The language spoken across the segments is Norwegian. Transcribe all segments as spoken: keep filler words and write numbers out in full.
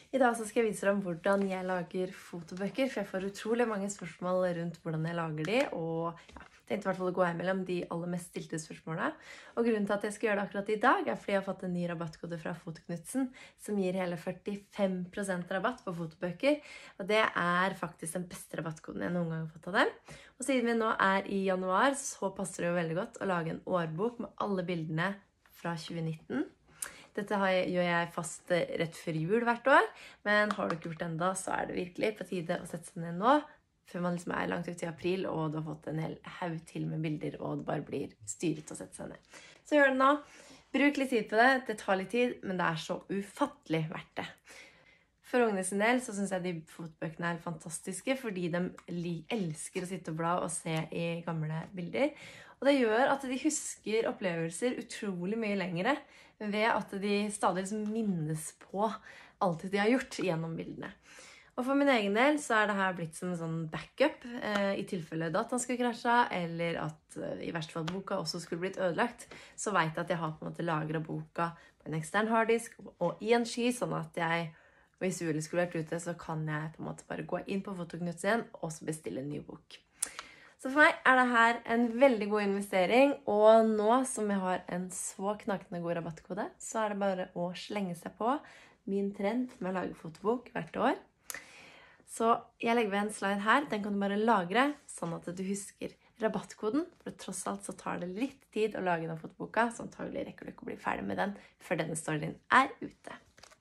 I dag så skal jeg vise deg om hvordan jeg lager fotobøker, for jeg får utrolig mange spørsmål rundt hvordan jeg lager de, og ja, jeg tenkte i hvert fall å gå mellom de aller mest stilte spørsmålene. Og grunnen til at jeg skal gjøre det akkurat i dag er fordi jeg har fått en ny rabattkode fra Fotoknutsen som gir hele førtifem prosent rabatt på fotobøker, og det er faktisk den beste rabattkoden jeg noen gang har fått av dem. Og siden vi nå er i januar, så passer det jo veldig godt å lage en årbok med alle bildene fra tjue nitten. Dette gjør jeg fast rett før jul hvert år, men har du ikke gjort det enda, så er det virkelig på tide å sette seg ned nå, før man liksom er langt ut i april, og du har fått en hel haug til med bilder, og det bare blir styret å sette seg ned. Så gjør det nå. Bruk litt tid på det. Det tar litt tid, men det er så ufattelig verdt det. For ungene sin del så synes jeg de fotobøkene er fantastiske, fordi de elsker å sitte og bla og se i gamle bilder. Og det gjør at de husker opplevelser utrolig mye lengre, ved at de stadig liksom minnes på alt de har gjort gjennom bildene. Og for min egen del så er det her blitt som en sånn backup eh, i tilfelle dataen skulle krasje, eller at eh, i verste fall boka også skulle blitt ødelagt. Så vet jeg at jeg har på en måte lagret boka på en ekstern harddisk og i en sky, sånn at jeg, hvis uhellet skulle vært ute, så kan jeg på en måte bare gå inn på Fotoknutsen igjen og så bestille en ny bok. Så for meg er det her en veldig god investering, og nå som jeg har en så knakende god rabattkode, så er det bare å slenge seg på min trend med å lage fotobok hvert år. Så jeg legger ved en slide her, den kan du bare lagre, sånn at du husker rabattkoden, for tross alt så tar det litt tid å lage den fotoboka, så antagelig rekker du ikke å bli ferdig med den før denne storyen er ute.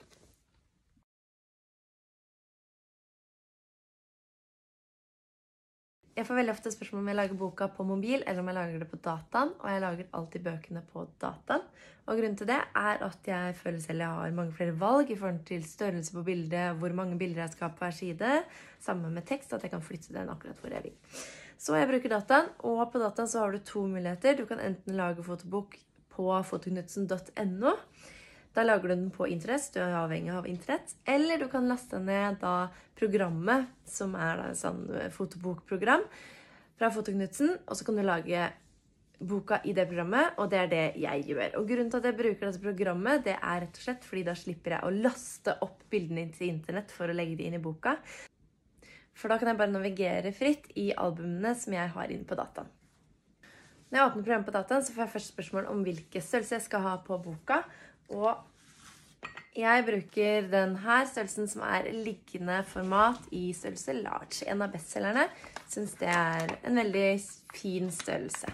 Jeg får veldig ofte spørsmål om jeg lager boka på mobil, eller om jeg lager det på dataen, og jeg lager alltid bøkene på dataen. Og grunnen til det er at jeg føler selv jeg har mange flere valg i forhold til størrelse på bildet, hvor mange bilder jeg skal ha på hver side, sammen med tekst, at jeg kan flytte den akkurat hvor jeg vil. Så jeg bruker dataen, og på dataen så har du to muligheter. Du kan enten lage fotobok på fotoknutsen punktum no. Da lager du den på internett, du er avhengig av internett. Eller du kan laste ned da programmet, som er da en sånn fotobokprogram fra Fotoknutsen, og så kan du lage boka i det programmet, og det er det jeg gjør. Og grunnen til at jeg bruker dette programmet, det er rett og slett fordi da slipper jeg å laste opp bildene til internett for å legge de inn i boka. For da kan jeg bare navigere fritt i albumene som jeg har inne på dataen. Når jeg åpner programmet på dataen, så får jeg først spørsmål om hvilke størrelse jeg skal ha på boka, og jeg bruker den her størrelsen som er liggende format i størrelse large. En av bestsellerne synes det er en veldig fin størrelse.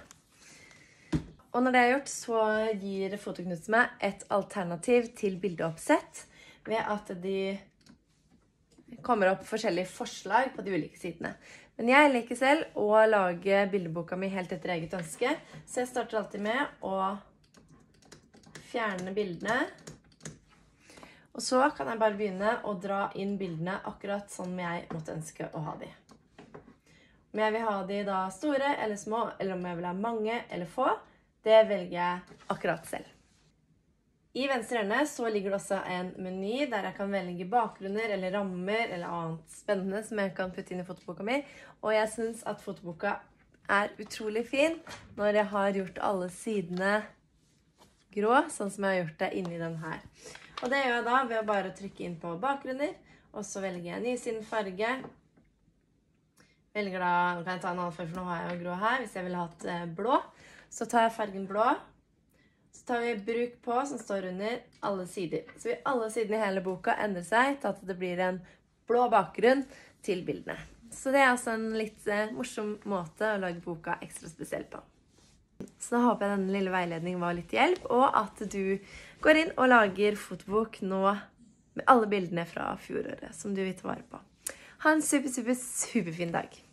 Og når det er gjort, så gir Fotoknutsen meg et alternativ til bildeoppsett ved at de kommer opp forskjellige forslag på de ulike sidene. Men jeg liker selv å lage bildeboka mi helt etter eget ønske, så jeg starter alltid med å fjerne bildene. Og så kan jeg bare begynne å dra inn bildene akkurat som jeg måtte ønske å ha de. Om jeg vil ha de da store eller små, eller om jeg vil ha mange eller få, det velger jeg akkurat selv. I venstre hjørne så ligger det også en meny der jeg kan velge bakgrunner eller rammer eller annet spennende som jeg kan putte inn i fotoboka mi. Og jeg synes at fotoboka er utrolig fin når jeg har gjort alle sidene grå, sånn som jeg har gjort det inni den her. Og det gjør jeg da ved å bare trykke inn på bakgrunner, og så velger jeg ny sin farge. Velger da, nå kan jeg ta en annen farge, for nå har jeg jo grå her, hvis jeg vil ha et blå. Så tar jeg fargen blå, så tar vi bruk på, som står under alle sider. Så vil alle sidene i hele boka endre seg til at det blir en blå bakgrunn til bildene. Så det er altså en litt morsom måte å lage boka ekstra spesiell på. Så da håper jeg denne lille veiledningen var litt hjelp, og at du går inn og lager fotobok nå med alle bildene fra fjoråret som du vil ta vare på. Ha en super, super, superfin dag!